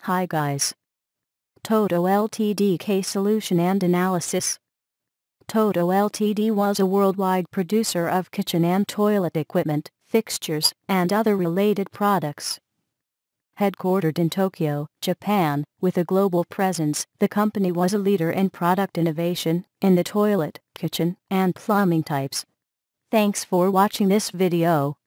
Hi guys. Toto Ltd case solution and analysis. Toto Ltd was a worldwide producer of kitchen and toilet equipment, fixtures, and other related products. Headquartered in Tokyo, Japan, with a global presence, the company was a leader in product innovation in the toilet, kitchen, and plumbing types. Thanks for watching this video.